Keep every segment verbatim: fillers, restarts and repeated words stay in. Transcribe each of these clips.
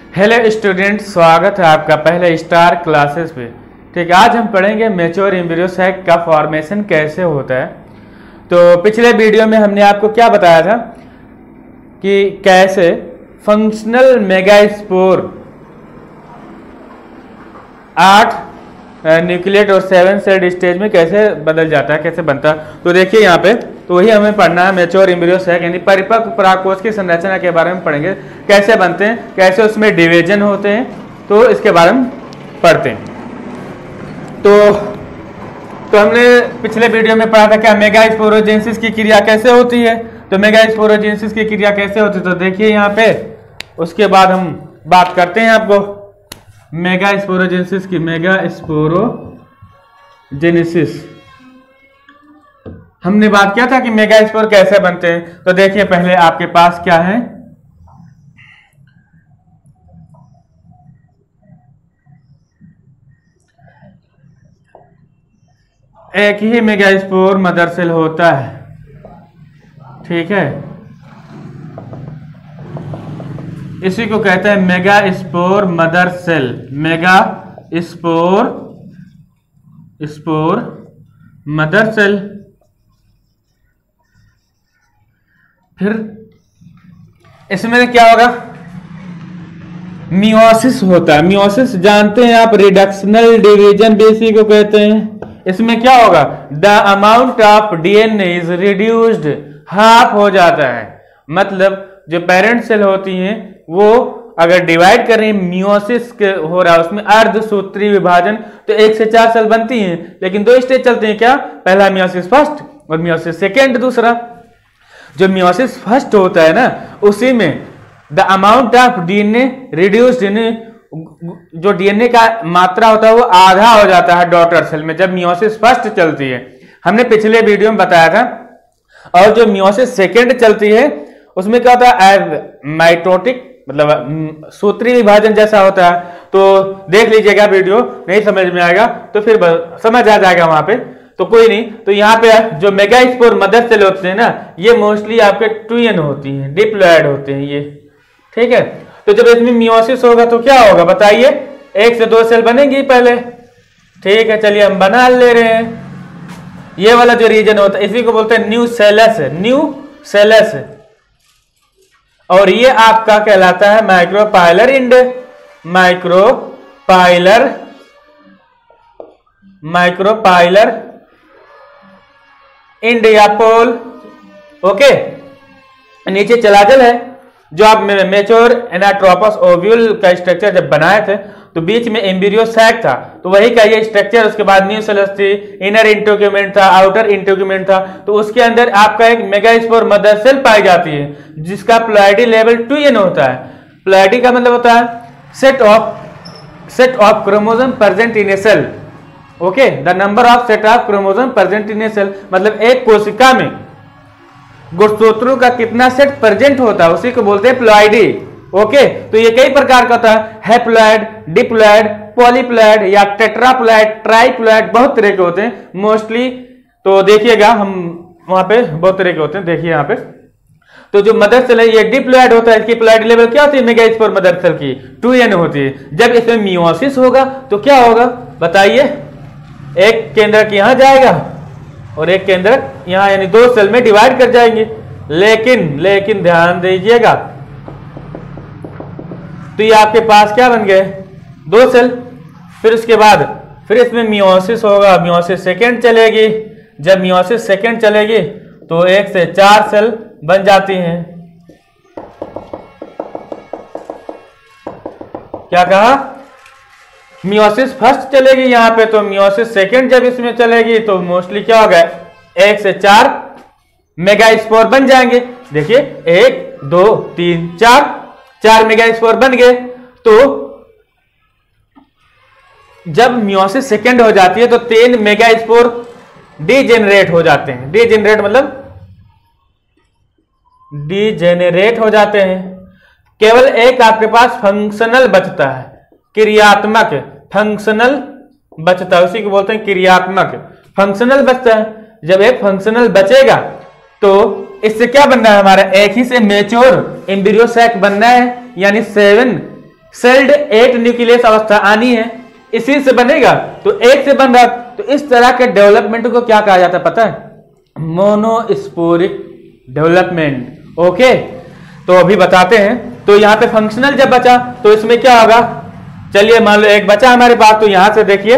Hello student, स्वागत है आपका पहले स्टार क्लासेस पे। ठीक है, आज हम पढ़ेंगे मैच्योर एम्ब्रियो सैक का फॉर्मेशन कैसे होता है। तो पिछले वीडियो में हमने आपको क्या बताया था कि कैसे फंक्शनल मेगास्पोर आठ न्यूक्लिएट और सेवन सेल स्टेज में कैसे बदल जाता है, कैसे बनता है। तो देखिए यहाँ पे, तो वही हमें पढ़ना है। मैच्योर एम्ब्रियो सैक यानी परिपक्व परागकोश की संरचना के बारे में पढ़ेंगे, कैसे बनते हैं, कैसे उसमें डिवीजन होते हैं, तो इसके बारे में पढ़ते हैं। तो तो हमने पिछले वीडियो में पढ़ा था क्या मेगास्पोरोजेनेसिस की क्रिया कैसे होती है। तो मेगास्पोरोजेनेसिस की क्रिया कैसे होती है, तो देखिए यहाँ पे, उसके बाद हम बात करते हैं आपको मेगास्पोरोजेनेसिस की। मेगास्पोरोजेनेसिस हमने बात किया था कि मेगास्पोर कैसे बनते हैं। तो देखिए पहले आपके पास क्या है, एक ही मेगास्पोर मदर सेल होता है। ठीक है, इसी को कहते हैं megaspore mother cell. Megaspore spore mother cell. फिर इसमें क्या होगा, मियोसिस होता है। मियोसिस जानते हैं आप, रिडक्शनल डिवीजन भी इसी को कहते हैं। इसमें क्या होगा, the amount of DNA is reduced, half हो जाता है। मतलब जो पेरेंट सेल होती हैं वो अगर डिवाइड कर रही है, मियोसिस के हो रहा है उसमें अर्धसूत्री विभाजन, तो एक से चार सेल बनती हैं, लेकिन दो स्टेज चलते हैं। क्या, पहला मियोसिस फर्स्ट और मियोसिस सेकेंड दूसरा। जो मियोसिस फर्स्ट होता है ना, उसी में the amount of DNA reduced, जो डीएनए का मात्रा होता है वो आधा हो जाता है डॉटर सेल में, जब मियोसिस फर्स्ट चलती है। हमने पिछले वीडियो में बताया था। और जो मियोसिस सेकेंड चलती है उसमें क्या होता है, माइटोटिक मतलब सूत्री विभाजन जैसा होता है। तो देख लीजिएगा वीडियो, नहीं समझ में आएगा तो फिर समझ आ जाएगा वहां पे, तो कोई नहीं। तो यहाँ पे जो मेगास्पोर मदर सेल होते हैं ना, ये मोस्टली आपके ट्विन होती हैं, डिप्लॉयड होते हैं ये। ठीक है, तो जब इसमें मियोसिस होगा तो क्या होगा बताइए, एक से दो सेल बनेंगी पहले। ठीक है, चलिए हम बना ले रहे हैं। ये वाला जो रीजन होता है इसी को बोलते हैं न्यू सेलस, न्यू सेलस। और ये आपका कहलाता है micropylar end, micropylar micropylar end या पोल। ओके, नीचे चलाजल है। जो आप मैच्योर एनाट्रोपस ओव्यूल का स्ट्रक्चर जब बनाए थे तो बीच में एम्ब्रियो सैक था, तो वही का ये स्ट्रक्चर। उसके बाद न्यू सेलस थी, इनर इंटेगुमेंट था, आउटर इंटेगुमेंट था। तो उसके अंदर आपका एक मेगास्पोर मदर सेल पाई जाती है, जिसका प्लॉइडी लेवल टू एन होता है। प्लॉइडी का मतलब होता है set of set of chromosome present in a cell. Okay, the number of set of chromosome present in a cell, मतलब एक कोशिका में गुणसूत्रों का कितना सेट प्रेजेंट होता है उसी को बोलते हैं प्लॉइडी। ओके, तो ये कई प्रकार का होता है, हैप्लॉइड, डिप्लॉइड, पॉलीप्लॉइड या टेट्राप्लॉइड, ट्राइप्लॉइड, बहुत तरह के होते हैं मोस्टली। तो देखिएगा हम वहां पे बहुत तरह के होते हैं। देखिए यहाँ पे, तो जो मदर सेल है ये डिप्लॉइड होता है। इसकी प्लॉइड लेवल क्या होती है मेगास्पोर मदर सेल की, टू एन होती है। जब इसमें मियोसिस होगा तो क्या होगा बताइए, एक केंद्रक यहां जाएगा और एक केंद्रक यहां, यानी दो सेल में डिवाइड कर जाएंगे। लेकिन लेकिन ध्यान दीजिएगा, तो ये आपके पास क्या बन गए, दो सेल। फिर उसके बाद फिर इसमें मियोसिस होगा, मियोसिस सेकेंड चलेगी। जब मियोसिस सेकेंड चलेगी तो एक से चार सेल बन जाती हैं। क्या कहा, मियोसिस फर्स्ट चलेगी यहाँ पे, तो मियोसिस सेकेंड जब इसमें चलेगी तो मोस्टली क्या होगा, एक से चार मेगास्पोर बन जाएंगे। देखिए, एक दो तीन चार, चार मेगास्पोर बन गए। तो जब मियोसिस सेकेंड हो जाती है तो तीन मेगास्पोर डीजेनरेट हो जाते हैं। डीजेनरेट मतलब डीजेनरेट हो जाते हैं। केवल एक आपके पास फंक्शनल बचता है, क्रियात्मक। फंक्शनल बचता है, उसी को बोलते हैं क्रियात्मक। फंक्शनल बचता है। जब एक फंक्शनल बचेगा तो इससे क्या बनना है हमारा, एक ही से मैच्योर एम्ब्रियो सैक बनना है, यानी सेवन सेल्ड एट न्यूक्लियस अवस्था आनी है, इसी से बनेगा, तो एक से बन रहा, तो इस तरह के डेवलपमेंट को क्या कहा जाता है पता है? Monosporic development. ओके, तो अभी बताते हैं। तो यहां पे फंक्शनल जब बचा तो इसमें क्या होगा, चलिए मान लो एक बचा हमारे पास, तो यहां से देखिए,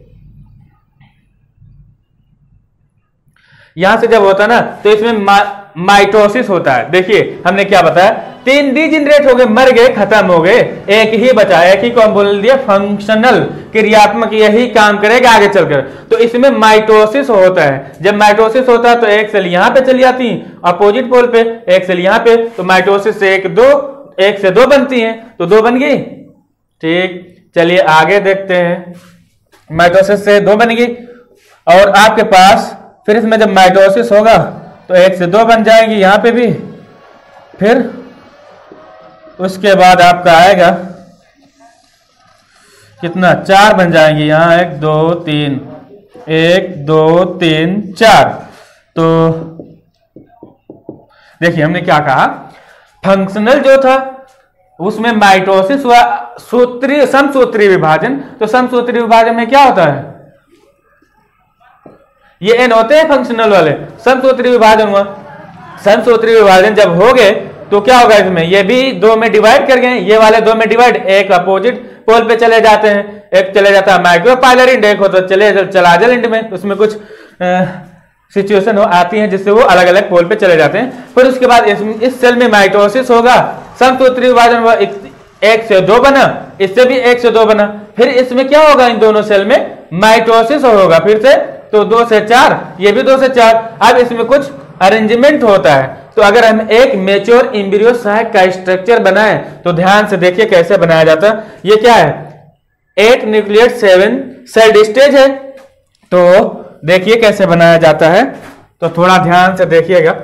यहां से जब होता ना तो इसमें मा, माइटोसिस होता है। देखिए हमने क्या बताया, तीन डीजेनरेट हो गए, मर गए, खत्म हो गए, एक ही बचा, एक ही को हम बोल दिया फंक्शनल, क्रियात्मक, यही काम करेगा आगे चलकर। तो इसमें माइटोसिस होता है। जब माइटोसिस होता है तो एक सेल यहां पे चली जाती है अपोजिट पोल पे, एक सेल यहां पे, तो माइटोसिस से एक दो, एक से दो बनती हैं, तो दो बन गई। ठीक, चलिए आगे देखते हैं। माइटोसिस से दो बन गई, और आपके पास फिर इसमें जब माइटोसिस होगा तो एक से दो बन जाएंगी यहां पे भी, फिर उसके बाद आपका आएगा कितना, चार बन जाएंगे यहां, एक दो तीन, एक दो तीन चार। तो देखिए हमने क्या कहा, फंक्शनल जो था उसमें माइटोसिस हुआ, सूत्रीय समसूत्रीय विभाजन। तो समसूत्रीय विभाजन में क्या होता है, ये एन होते हैं फंक्शनल वाले, समसूत्रीय विभाजन हुआ। समसूत्रीय विभाजन जब हो गए तो क्या होगा, इसमें ये भी दो में डिवाइड कर गए, ये वाले दो में डिवाइड, एक अपोजिट पोल पे चले जाते हैं, एक चले जाता है माइक्रोपाइलर इंड, एक होता चले चलाजल इंड में, उसमें कुछ सिचुएशन आती है जिससे वो अलग अलग पोल पे चले जाते हैं। फिर उसके बाद इस, इस सेल में माइटोसिस होगा, समसूत्रीय विभाजन हुआ, एक से दो बना, इससे भी एक से दो बना, फिर इसमें क्या होगा, इन दोनों सेल में माइटोसिस होगा फिर से, तो दो से चार, ये भी दो से चार। अब इसमें कुछ अरेंजमेंट होता है। तो अगर हम एक मेच्योर एम्ब्रियो साइक का स्ट्रक्चर बनाएं तो ध्यान से देखिए कैसे बनाया जाता है। ये क्या है, eight nucleus seven celled stage है, तो देखिए कैसे बनाया जाता है, तो थोड़ा ध्यान से देखिएगा।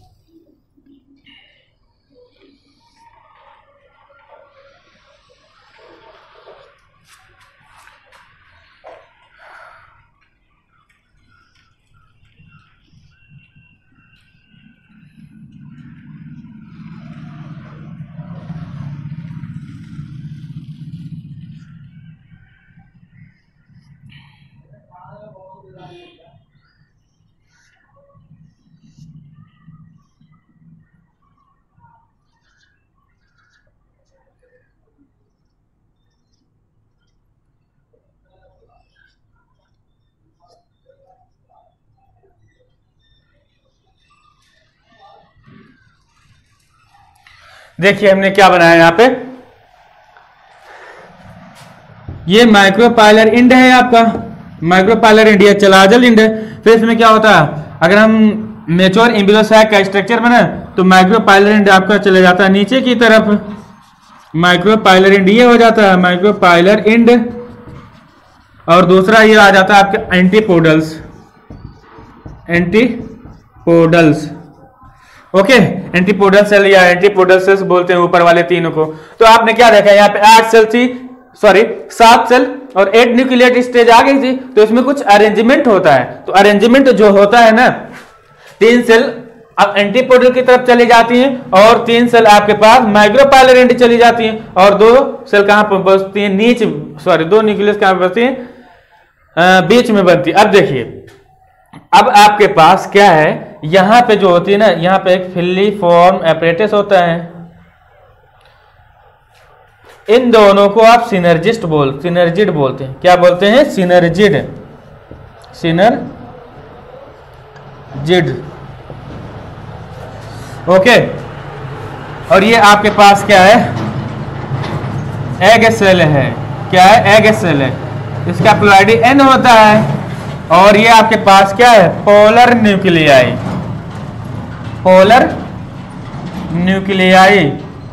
देखिए हमने क्या बनाया यहां पे, ये माइक्रोपाइलर इंड है आपका, माइक्रोपाइलर इंड, ये चलाजल इंड है। फिर इसमें क्या होता है, अगर हम मेच्योर एम्ब्रियो साइक का स्ट्रक्चर बना तो माइक्रोपाइलर इंड आपका चले जाता है नीचे की तरफ, माइक्रोपाइलर इंड ये हो जाता है माइक्रोपाइलर इंड, और दूसरा ये आ जाता है आपके antipodals, antipodals. Okay, antipodal cell या एंटीपोडल सेल्स बोलते हैं ऊपर वाले तीनों को। तो आपने क्या देखा, यहाँ पे आठ सेल थी, सॉरी सात सेल और एट न्यूक्लियट स्टेज आ गई थी, तो इसमें कुछ अरेंजमेंट होता है। तो अरेंजमेंट जो होता है ना, तीन सेल एंटीपोडल की तरफ चली जाती हैं, और तीन सेल आपके पास माइक्रोपाइलर एंड चली जाती हैं, और दो सेल कहां पर बसती हैं, नीचे, सॉरी दो न्यूक्लियस कहां पर बसती हैं, बीच में बनती है। अब देखिए, अब आपके पास क्या है, यहां पे जो होती है ना, यहां पे एक फिलिफॉर्म एपरेटस होता है, इन दोनों को आप सिनर्जिस्ट बोल सिनर्जिड बोलते हैं। क्या बोलते हैं, सिनर्जिड, सिनर्जिड। ओके, और ये आपके पास क्या है, एग सेल है, क्या है, एग सेल है, इसका प्लॉइडी एन होता है, और ये आपके पास क्या है, पोलर न्यूक्लियाई, पोलर न्यूक्लियाई,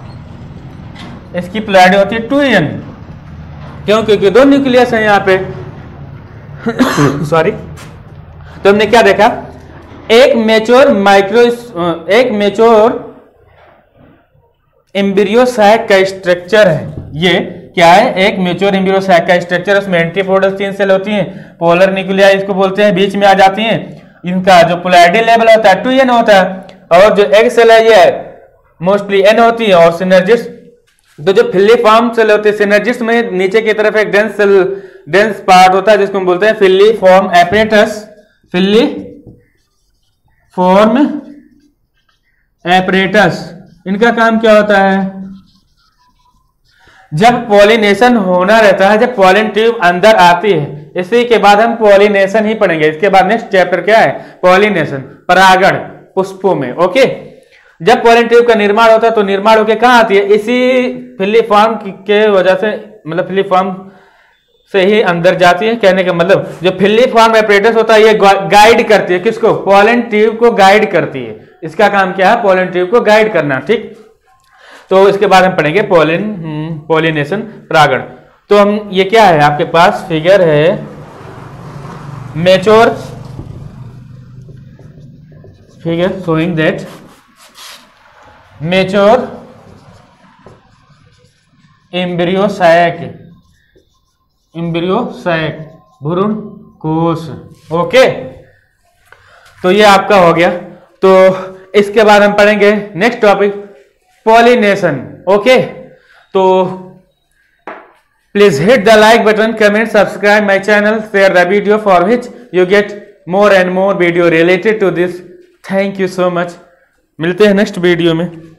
इसकी प्लॉइडी होती है टू एन, क्यों, क्योंकि दो न्यूक्लियस है यहाँ पे सॉरी। तो हमने क्या देखा, एक मेच्योर माइक्रो एक मेच्योर एम्ब्रियो साइक का स्ट्रक्चर है, ये क्या है, एक मेच्योर एम्ब्रियो साइक का स्ट्रक्चर, उसमें एंटीपोडल तीन सेल होती हैं, पोलर न्यूक्लियाई इसको बोलते हैं, बीच में आ जाती हैं, इनका जो पोलैरिटी लेवल होता है टू एन होता है, और जो एग सेल है ये मोस्टली एन होती है, और सिनर्जिस्ट तो जो फिलीफॉर्म सेल होते हैं सिनर्जिस्ट में नीचे की तरफ एक डेंस सेल डेंस पार्ट होता है जिसको हम बोलते हैं फिलीफॉर्म एपरेटस। फिलीफॉर्म एपरेटस, इनका काम क्या होता है? जब पॉलिनेशन होना रहता है, जब पॉलिन ट्यूब अंदर आती है, इसी के बाद हम पॉलिनेशन ही पढ़ेंगे। इसके बाद नेक्स्ट चैप्टर क्या है? पॉलिनेशन, परागण पुष्पों में। ओके, जब पॉलिन ट्यूब का निर्माण होता है तो निर्माण होकर कहां आती है? इसी फिलीफॉर्म के वजह से, मतलब फिलीफॉर्म से ही अंदर जाती है। कहने का मतलब जो फिलीफॉर्म एपरेटस होता है ये गाइड करती है किसको? पॉलिन ट्यूब को गाइड करती है। इसका काम क्या है? पॉलिन ट्यूब को गाइड करना। ठीक, तो इसके बाद हम पढ़ेंगे पॉलिन पॉलिनेशन, परागण। तो हम ये क्या है आपके पास फिगर है, mature figure showing that mature embryo sac, embryo sac भ्रूण कोश। ओके, तो ये आपका हो गया। तो इसके बाद हम पढ़ेंगे नेक्स्ट टॉपिक पॉलिनेशन। ओके, तो please hit the like button, comment, subscribe my channel, share the video for which you get more and more video related to this. Thank you so much. मिलते हैं next video में।